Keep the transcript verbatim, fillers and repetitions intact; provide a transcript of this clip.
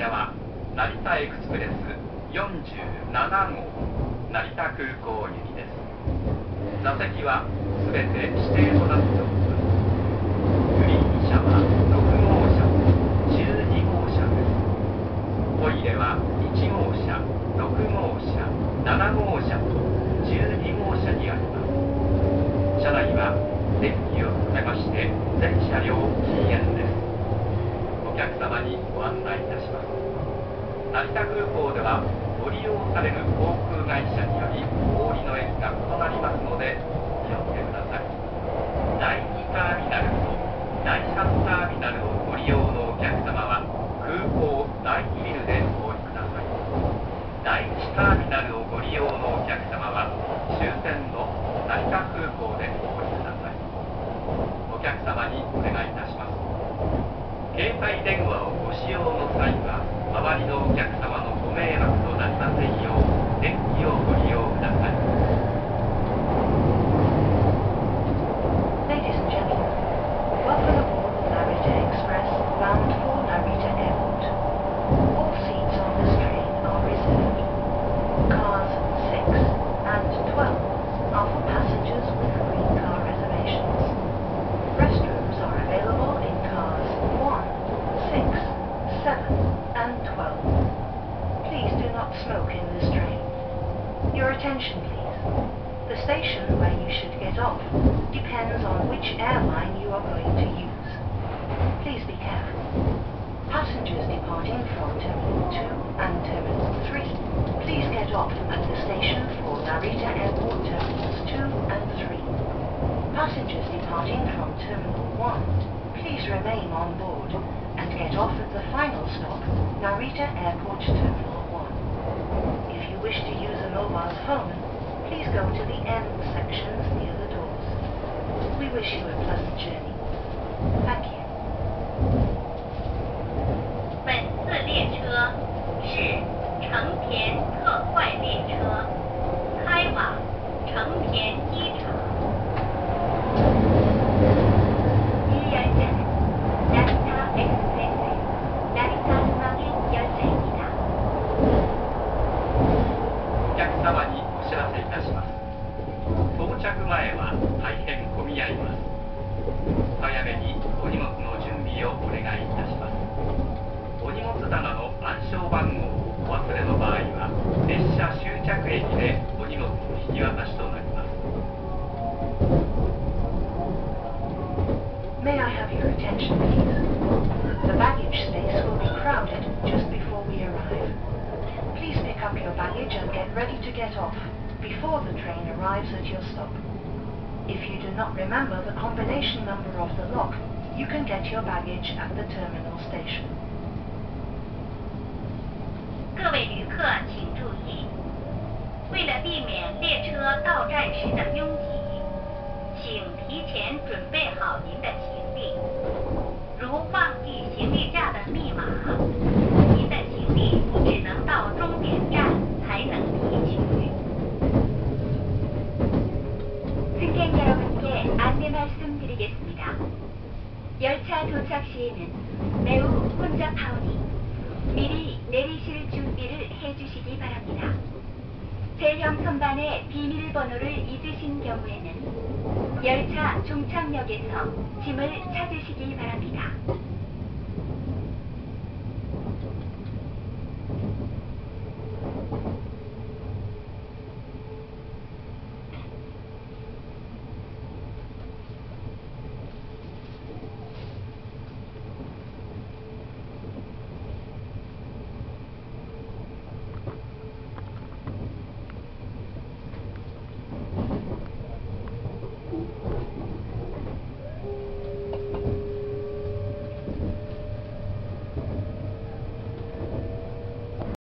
車は成田エクスプレスよんじゅうななごう成田空港行きです。座席はすべて指定となっております。グリーン車はろくごうしゃとじゅうにごうしゃです。トイレはいちごうしゃ、ろくごうしゃ、ななごうしゃとじゅうにごうしゃにあります。車内は電気を含めまして全車両禁煙です。お客様にご案内いたします。成田空港ではご利用される航空会社によりお降りの駅が異なりますのでお気をつけください。だいにターミナルとだいさんターミナルをご利用のお客様は空港だいにビルでお降りください。だいいちターミナルをご利用のお客様は終点の成田空港でお降りください。お客様にお願いいたします。携帯電話をご使用の際は周りのお客様のご迷惑となりませんよう電気をご利用ください。 Ladies and gentlemen, welcome aboard the Narita Express bound for Narita Airport. All seats on this train are reserved. Cars six and twelve are for passengers with green car reservations. Restrooms are available in cars one, six, seven and twelve. Please do not smoke in this train. Your attention please. The station where you should get off depends on which airline you are going to use. Please be careful. Passengers departing from Terminal two and Terminal three, please get off at the station for Narita Airport Terminals two and three. Passengers departing from Terminal one, please remain on board and get off at the final stop, Narita Airport Terminal one. If you wish to use a mobile phone, please go to the end sections near the doors. We wish you a pleasant journey. Thank you. 本次列车是成田特快列车，开往成田机场。 이 열차는 나리타 엑스프레스 나리타 음악의 열차입니다. お客様にお知らせいたします。到着前は大変混み合います。お早めにお荷物の準備をお願いいたします。お荷物棚の暗証番号をお忘れの場合は列車終着駅でお荷物の引き渡しとなります。 May I have your attention, please? The baggage space will be crowded just before we arrive. Please pick up your baggage and get ready to get off before the train arrives at your stop. If you do not remember the combination number of the lock, you can get your baggage at the terminal station. 各位旅客请注意，为了避免列车到站时的拥挤，请提前准备好您的行李。如忘记行李架的密码，您的行李只能到终点站才能提取。 승객 여러분께 안내 말씀드리겠습니다. 열차 도착 시에는 매우 혼잡하오니 미리 내리실 준비를 해주시기 바랍니다. 제형 선반의 비밀번호를 잊으신 경우에는 열차 종착역에서 짐을 찾으시기 바랍니다.